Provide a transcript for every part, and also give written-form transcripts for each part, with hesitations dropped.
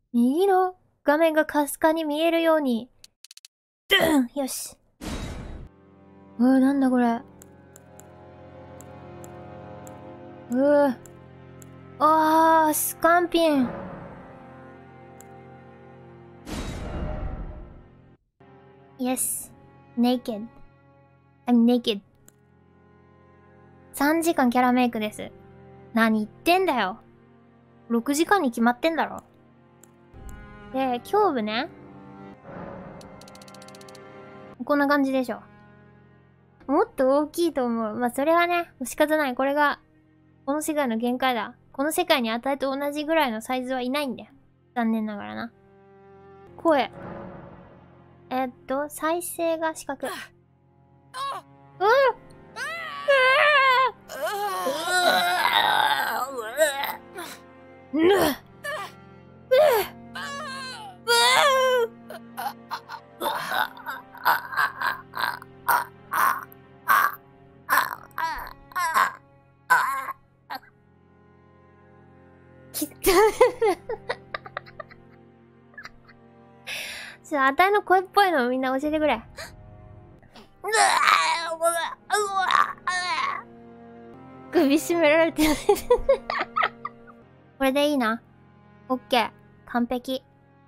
右の画面がかすかに見えるように。よし。なんだこれ。スカンピン。Yes. Naked. I'm naked. 3時間キャラメイクです。何言ってんだよ。6時間に決まってんだろ。で、胸部ね。こんな感じでしょ。もっと大きいと思う。まあ、それはね、仕方ない。これが、この世界の限界だ。この世界に値と同じぐらいのサイズはいないんだよ。残念ながらな。声。再生が四角。あたいの声っぽいのみんな教えてくれ。首絞められてる。これでいいな。オッケー。完璧。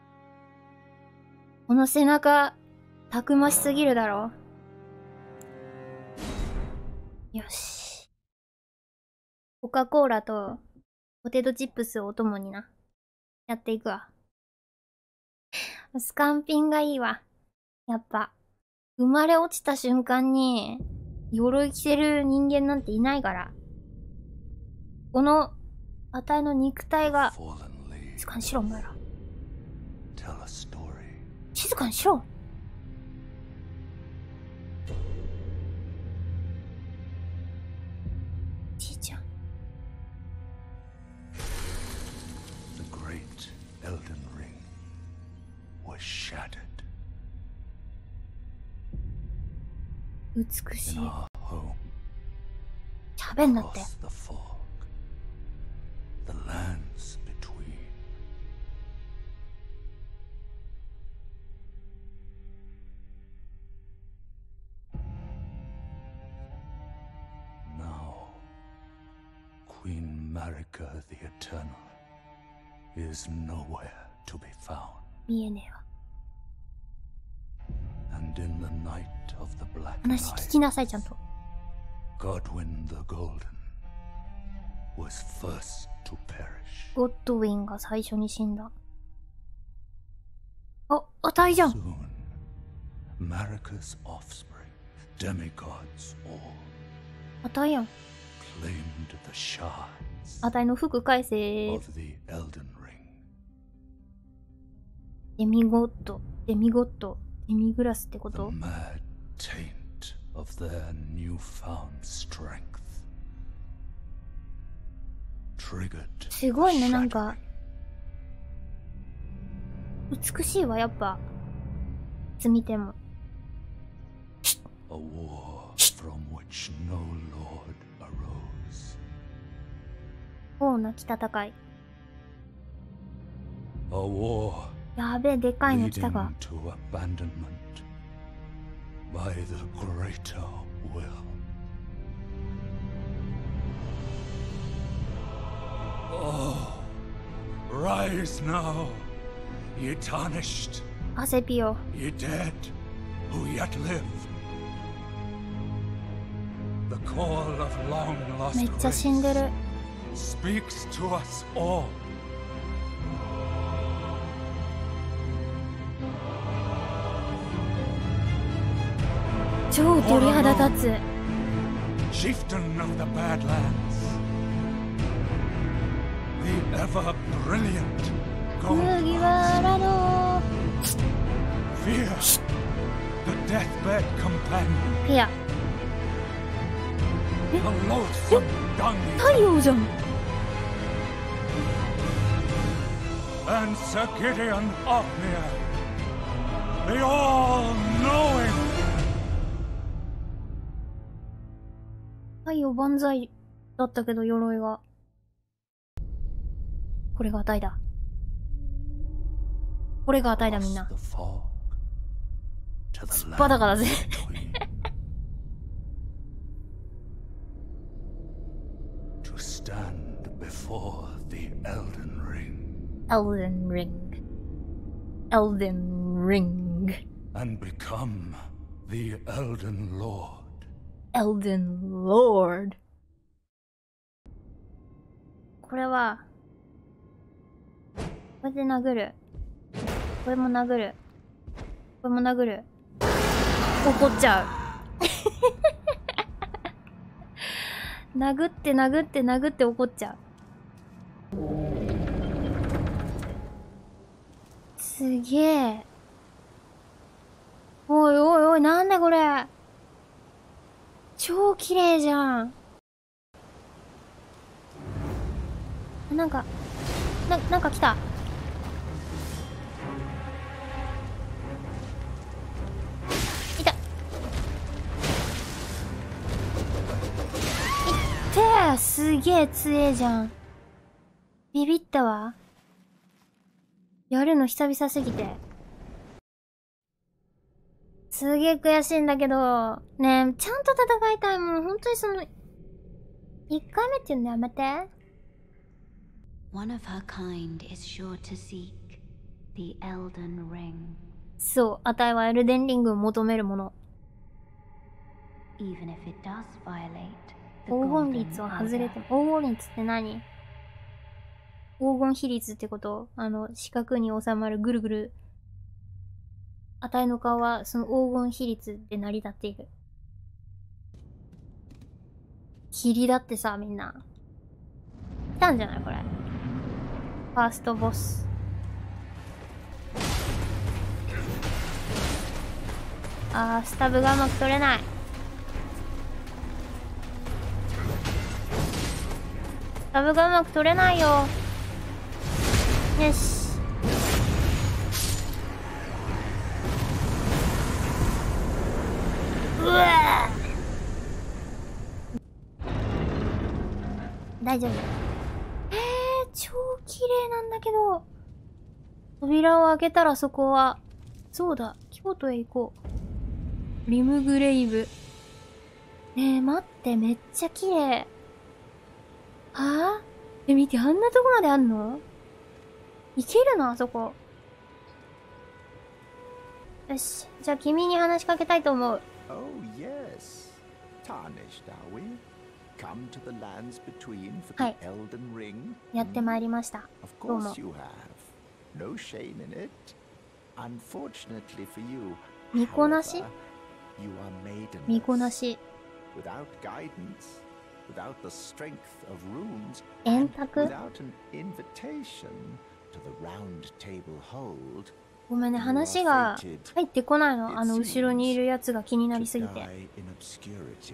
この背中、たくましすぎるだろ。よし。コカ・コーラとポテトチップスをお供にな。やっていくわ。スカンピンがいいわ。やっぱ、生まれ落ちた瞬間に、鎧着てる人間なんていないから。この、あたいの肉体が、静かにしろ、お前ら。静かにしろ。じいちゃん。 The great Elden Ring was shattered. 美しい。喋んなって。 The lands between. Now, Queen Marika the Eternal is nowhere to be found. 見えねえわ。 And in the night of the Black 話聞 Night, きなさい、ちゃんと。 Godwyn the Golden was first to perish. ゴッドウィンが最初に死んだ。あ、あたいじゃん。 Soon, Marika's offspring, demigods all, あたいやん。 claimed the shards あたいの服返せ。 of the Elden Ring. デミゴッド、デミゴッド、デミグラスってこ The と？ mad taint of their newfound strength triggered すごいね、 the なんか shattering. 美しいわ、やっぱ。いつ見ても。 A war from which no lord arose. 王なき戦い。 A war やべえ、でかいの来た leading が。 to abandonment by the greater will. Oh, rise now, ye tarnished, アセピオ。 ye dead who yet live. The call of long め lost っちゃ死んでる。 speaks to us all. 「超鳥肌立つ」 Chieftain of the Badlands, the ever brilliant 麦 Gold わらの Fear, the deathbed companion, フェア。 the loathsome dung 太陽じゃん。 and Sir Gideon Ofnir, the all-knowing. 太陽万歳だったけど、鎧が。これが値だ。 これが値だみんな。 across the fog to the バカだぜ land between. To stand before the Elden Ring Elden Ring. Elden Ring. and become the Elden Lord. Elden Lord. これはこれで殴る。これも殴る。これも殴る。怒っちゃう。殴って殴って殴って怒っちゃう。すげえ。おいおいおい、なんだこれ。超綺麗じゃん。なんか来た。いた。いってー、すげえ強えじゃん。ビビったわ。やるの久々すぎて。すげえ悔しいんだけど、ねえ、ちゃんと戦いたい。もう本当にその、1回目って言うのやめて。 One of her kind is sure to seek the Elden Ring. そう、あたいはエルデンリングを求めるもの。 Even if it does violate the 黄金 golden 率を外れて order. も、黄金率って何？黄金比率ってこと？四角に収まるぐるぐる。あたいの顔はその黄金比率で成り立っている。霧だってさ、みんな。来たんじゃないこれ。ファーストボス。スタブがうまく取れない。スタブがうまく取れないよ。よし。うわ大丈夫。超綺麗なんだけど。扉を開けたらそこは、そうだ、京都へ行こう。リムグレイブ。ねえ、待って、めっちゃ綺麗。はぁ？見て、あんなとこまであんの？いけるのあそこ。よし、じゃあ君に話しかけたいと思う。 Oh, yes. Tarnished, are we? Come to the lands between for the Elden Ring? やってまいりました。 Of どうも。 course you have. No shame in it. Unfortunately for you, みこなし？ however, you are みこな maidenless. し。 Without guidance, without the strength of runes, 円 and 卓？ without an invitation to the round table hold, ごめんね、話が入ってこないの。後ろにいるやつが気になりすぎ to て。 die in obscurity.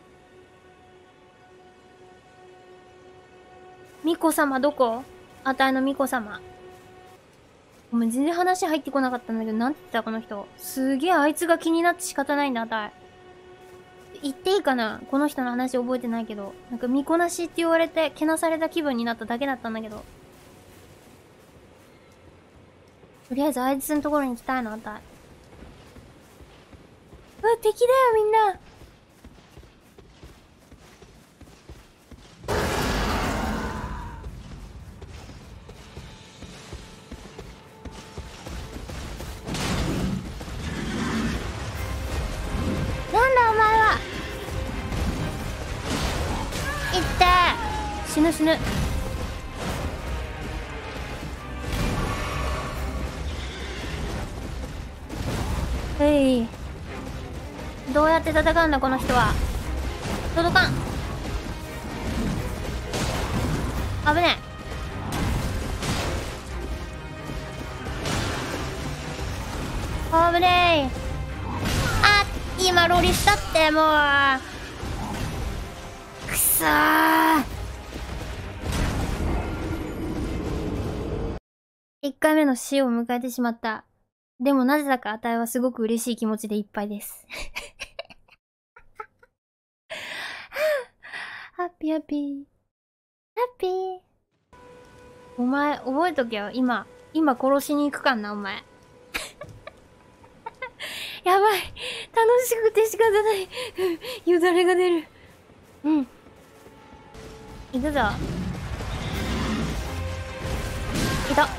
ミコ様どこ？あたいのミコ様。ごめん、全然話入ってこなかったんだけど、なんて言ってたこの人。すげえあいつが気になって仕方ないんだ、あたい。言っていいかな？この人の話覚えてないけど。なんか、見こなしって言われて、けなされた気分になっただけだったんだけど。とりあえずあいつのところに行きたいな、あたい。うわ、敵だよ、みんな。なんだお前は。いってー。死ぬ死ぬ。どうやって戦うんだこの人は。届かん。危ねえ。危ねえ。あ、今ロリしたってもう。くそー。1回目の死を迎えてしまった。でもなぜだかあたいはすごく嬉しい気持ちでいっぱいです。ハッピーハッピー。ハッピー。お前、覚えとけよ。今、 今殺しに行くかんな、お前。やばい。楽しくて仕方ない。よだれが出る。うん。行くぞ。いた。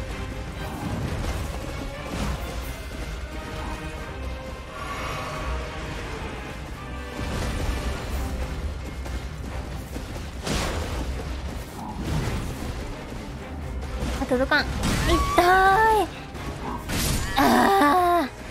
あ、届かん。痛ーい。あー。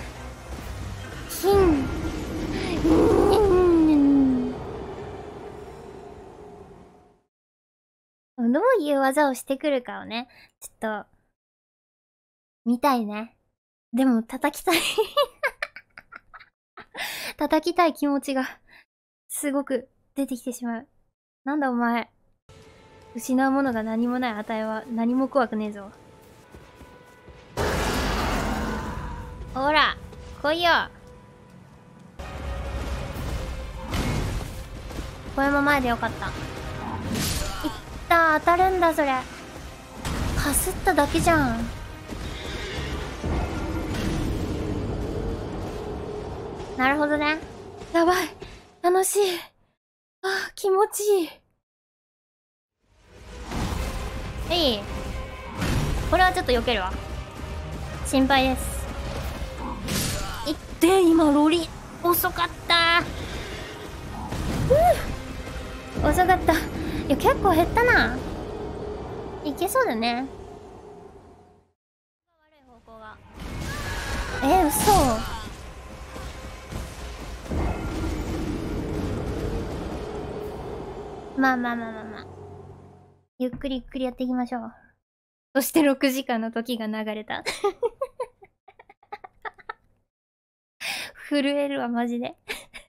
どういう技をしてくるかをね、ちょっと、見たいね。でも、叩きたい。叩きたい気持ちが、すごく出てきてしまう。なんだお前。失うものが何もないあたいは何も怖くねえぞ。ほら、来いよ。これも前でよかった。いったー、当たるんだそれ。かすっただけじゃん。なるほどね。やばい。楽しい。あー、気持ちいい。これはちょっと避けるわ。心配です。いって今ロリ遅かった遅かった。いや結構減ったな。いけそうだね。悪い方向が。嘘。まあゆっくりゆっくりやっていきましょう。そして6時間の時が流れた。震えるわ、マジで。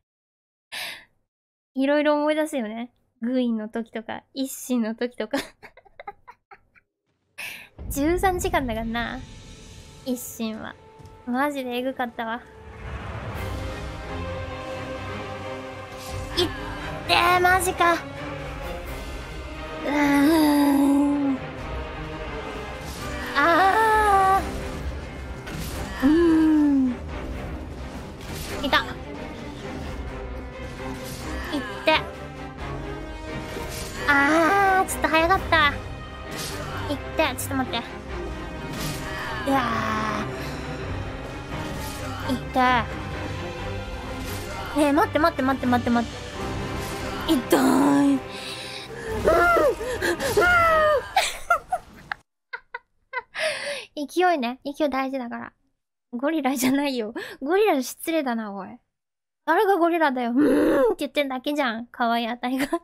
いろいろ思い出すよね。グインの時とか、一心の時とか。13時間だからな。一心は。マジでエグかったわ。いってー、マジか。いた。いってちょっと早かった。いって、ちょっと待って。いやーいって待って痛い。勢いね。勢い大事だから。ゴリラじゃないよ。ゴリラ失礼だな、おい。誰がゴリラだよ。って言ってんだけじゃん。可愛いあたいが。ちょ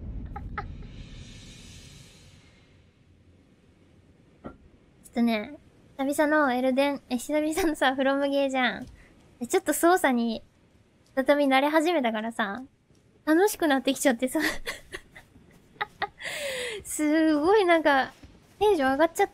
っとね、久々のエルデン、久々のさ、フロムゲーじゃん。ちょっと操作に、再び慣れ始めたからさ、楽しくなってきちゃってさ。すごいなんか、テンション上がっちゃった。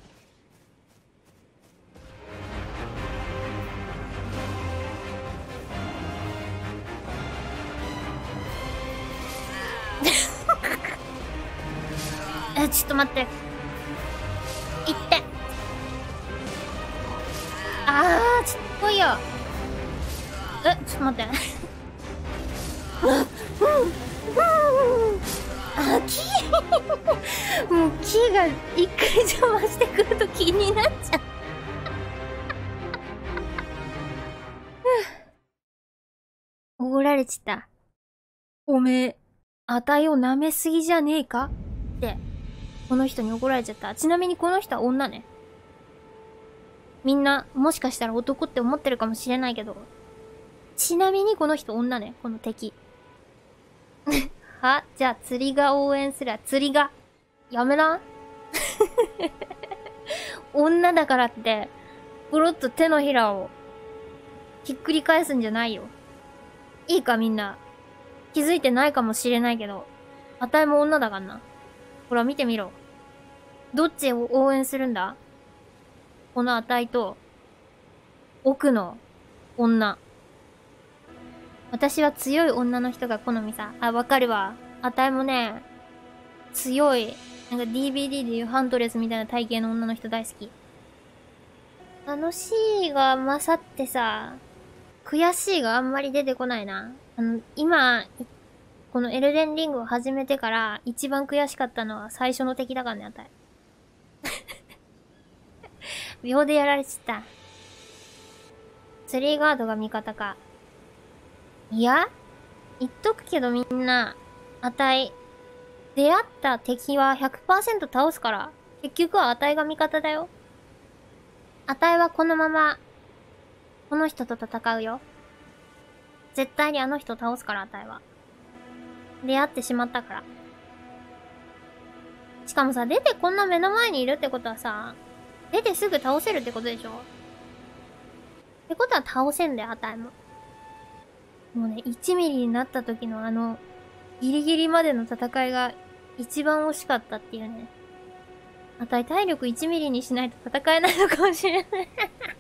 ちょっと待って。いって。ちょっと来いよ。ちょっと待って。もう木が一回邪魔してくると気になっちゃう。おごられちった。おめえ、あたいを舐めすぎじゃねえかって、この人に怒られちゃった。ちなみにこの人は女ね。みんな、もしかしたら男って思ってるかもしれないけど、ちなみにこの人女ね、この敵。は？じゃあ釣りが応援するわ。釣りが。やめな。女だからって、ポロッと手のひらを、ひっくり返すんじゃないよ。いいかみんな。気づいてないかもしれないけど、あたいも女だからな。ほら見てみろ。どっちを応援するんだ？このあたいと、奥の女。私は強い女の人が好みさ。わかるわ。あたいもね、強いなんか DVD でいうハントレスみたいな体型の女の人大好き。楽しいが勝ってさ、悔しいがあんまり出てこないな。今、このエルデンリングを始めてから一番悔しかったのは最初の敵だからね、あたい。秒でやられちった。ツリーガードが味方か。いや、言っとくけどみんな、あたい、出会った敵は 100% 倒すから、結局はあたいが味方だよ。あたいはこのまま、この人と戦うよ。絶対にあの人倒すから、あたいは。出会ってしまったから。しかもさ、出てこんな目の前にいるってことはさ、出てすぐ倒せるってことでしょ？ってことは倒せんだよ、あたいも。もうね、1ミリになった時のギリギリまでの戦いが一番惜しかったっていうね。あたい体力1ミリにしないと戦えないのかもしれない。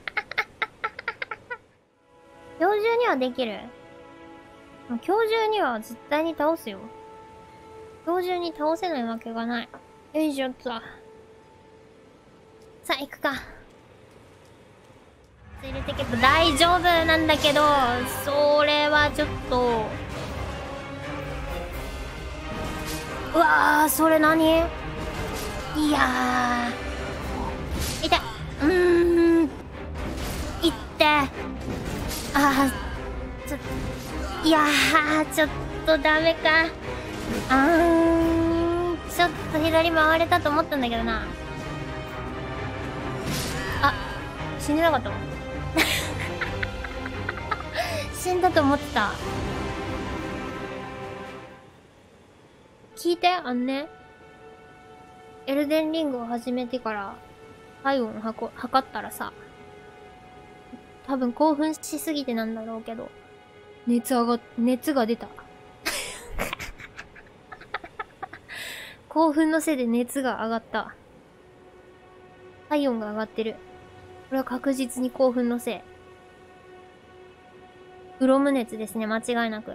今日中にはできる。今日中には絶対に倒すよ。今日中に倒せないわけがない。よいしょっと。さあ、行くか。入れてけど大丈夫なんだけど、それはちょっと。うわー、それ何？いやー。痛い。いってあー、いやー、ちょっとダメか。ちょっと左回れたと思ったんだけどな。あ、死んでなかったわ。死んだと思ってた。聞いて、エルデンリングを始めてから体温を測ったらさ、多分興奮しすぎてなんだろうけど、熱が出た。興奮のせいで熱が上がった。体温が上がってる。これは確実に興奮のせい。フロム熱ですね、間違いなく。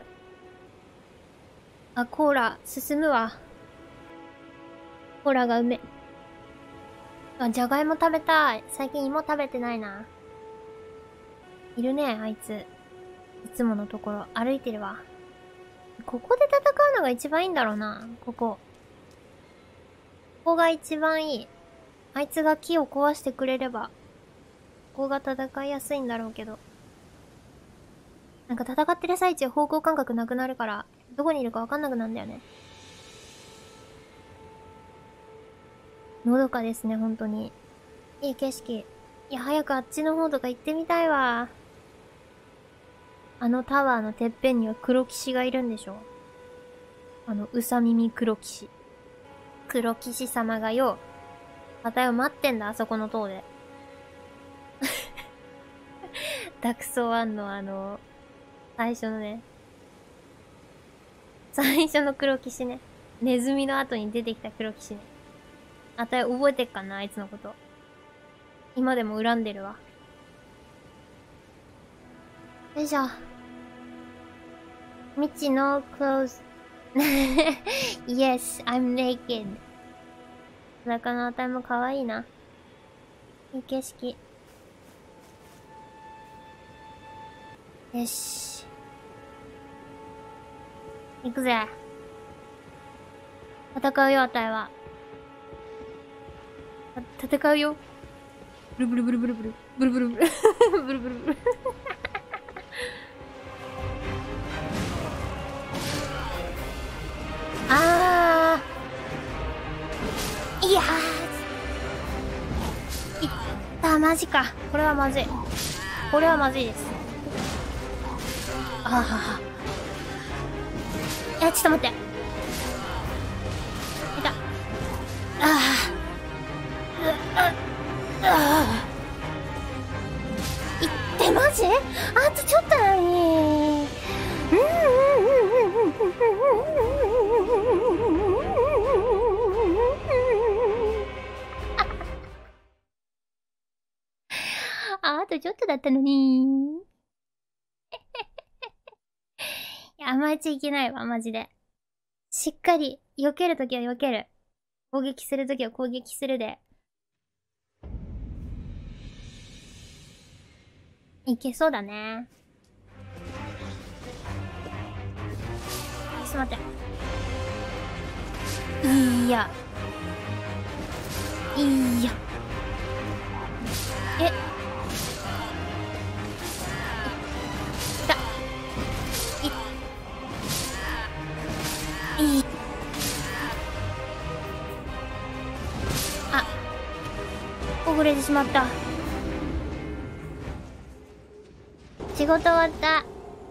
あ、コーラ、進むわ。コーラがうめ。あ、じゃがいも食べたい。最近芋食べてないな。いるね、あいつ。いつものところ、歩いてるわ。ここで戦うのが一番いいんだろうな、ここ。ここが一番いい。あいつが木を壊してくれれば、ここが戦いやすいんだろうけど。なんか戦ってる最中方向感覚なくなるから、どこにいるかわかんなくなるんだよね。のどかですね、本当に。いい景色。いや、早くあっちの方とか行ってみたいわ。あのタワーのてっぺんには黒騎士がいるんでしょ？うさ耳黒騎士。黒騎士様がよ、あたいを待ってんだ、あそこの塔で。ダクソワンの最初のね。最初の黒騎士ね。ネズミの後に出てきた黒騎士ね。あたい覚えてっかな、あいつのこと。今でも恨んでるわ。よいしょ。ミチの clothes. Yes, I'm naked. 裸のあたいも可愛いな。いい景色。よし。行くぜ。戦うよ、あたいは。戦うよ。ブルブルブルブルブル。ブルブルブル。ブルブルブル。いやー。いったマジか。これはまずい。これはまずいです。ああ。ちょっと待って。いた。いってマジ？あとちょっとなのに。あとちょっとだったのに。いや、甘えちゃいけないわ、マジで。しっかり、避けるときは避ける。 攻撃するときは攻撃するで。いけそうだね。ちょっと待って。いや。いや。え。いた。いい。あ。遅れてしまった。仕事終わった。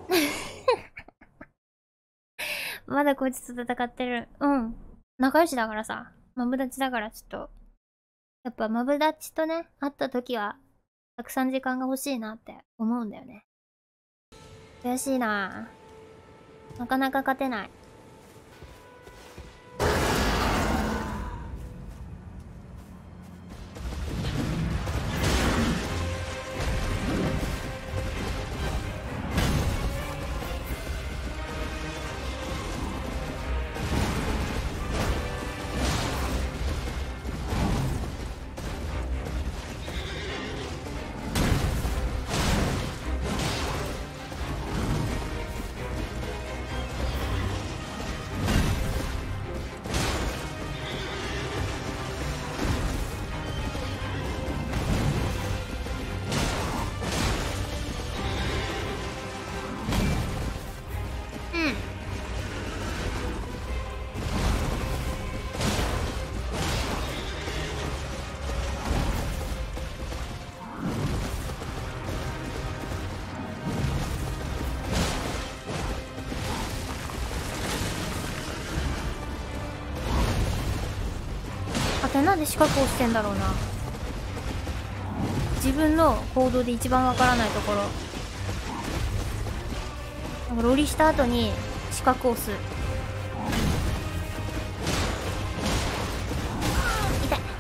まだこいつと戦ってる。うん。仲良しだからさ。マブダチだからちょっと。やっぱマブダチとね、会った時は、たくさん時間が欲しいなって思うんだよね。悔しいなぁ。なかなか勝てない。なんで資格をしてんだろうな。自分の行動で一番わからないところ。なんかロリした後に資格を押す。痛い。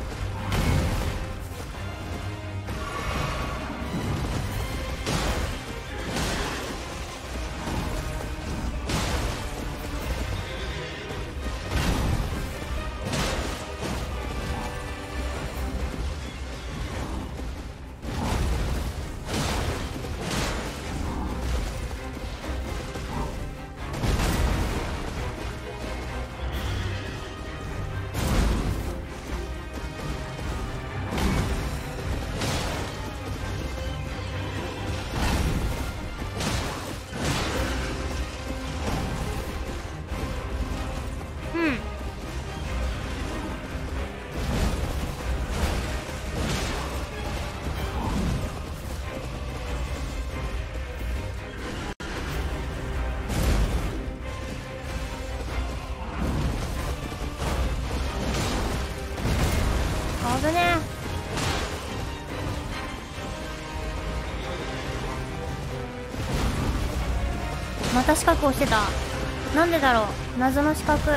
危ねえ。また資格をしてた。なんでだろう。謎の資格。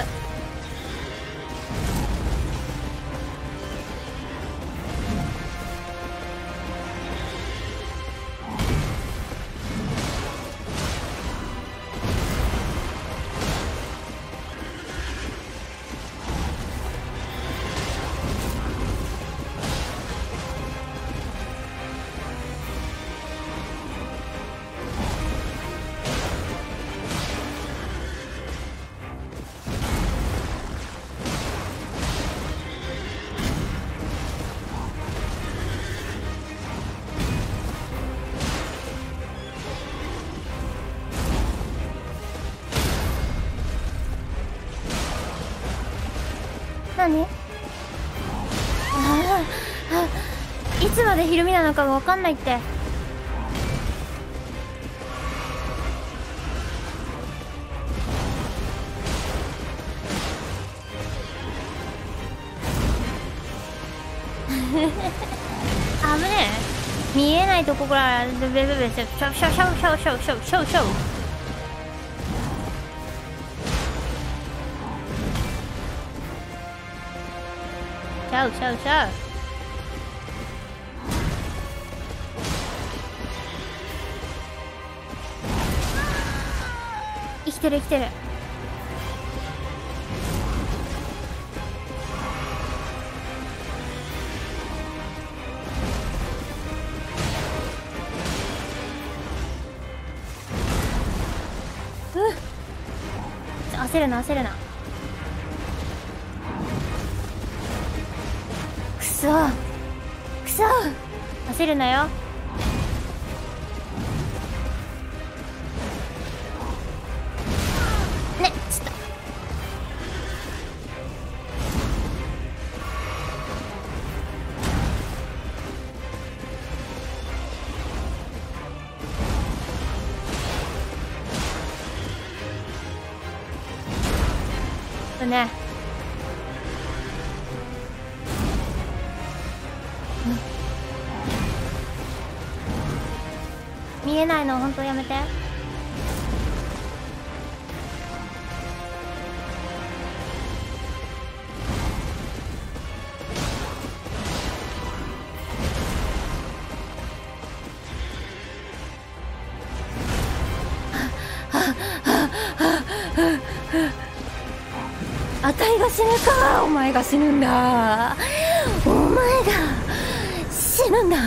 何？いつまでひるみなのかがわかんないって。危ねえ。見えないとこからベベベベシャシャシャシャシャシャシャシャシャ。シャウシャウシャウ。生きてる生きてる。 焦るな焦るな。くそくそ、焦るなよ。ね、ちょっとね、見えないのほんとやめて。あたいが死ぬか。お前が死ぬんだ。お前が死ぬんだ。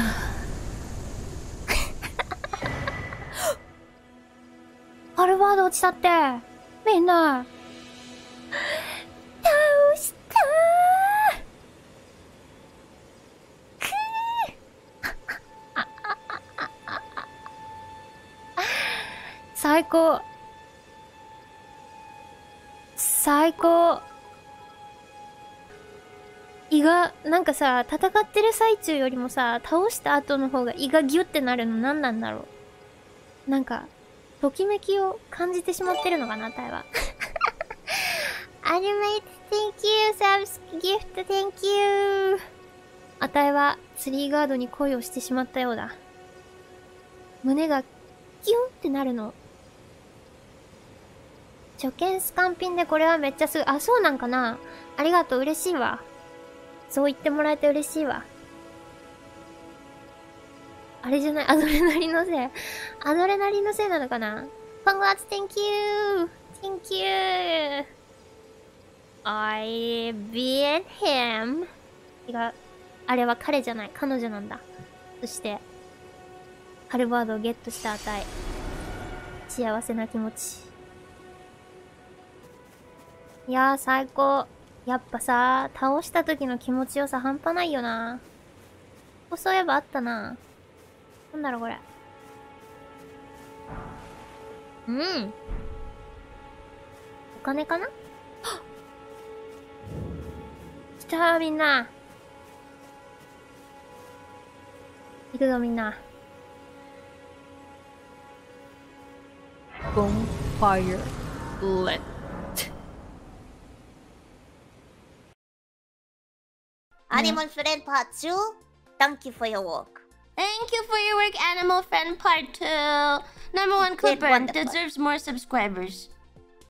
ハルバード落ちたって。みんな倒したー。最高最高。胃がなんかさ、戦ってる最中よりもさ、倒した後の方が胃がギュってなるの何なんだろう。なんかときめきを感じてしまってるのかな、タイは。アニメイト Thank you subs gift Thank you。 あたいはツリーガードに恋をしてしまったようだ。胸がギュンってなるの。初見スカンピンでこれはめっちゃすぐ、あ、そうなんかな。ありがとう、嬉しいわ。そう言ってもらえて嬉しいわ。あれじゃない、アドレナリンのせい。アドレナリンのせいなのかな。Congrats, thank you! Thank you! I beat him. 違う。あれは彼じゃない、彼女なんだ。そして、ハルバードをゲットしたあたい。幸せな気持ち。いやー、最高。やっぱさ、倒した時の気持ちよさ半端ないよな。そういえばあったな。なんだろうこれ。うん。お金かな？来たーみんな。行くぞみんな。 Bonfire lit. Animal Friend Part 2, thank you for your work. Thank you for your work, Animal Friend Part 2. Number one Did Clipper wonderful. deserves more subscribers.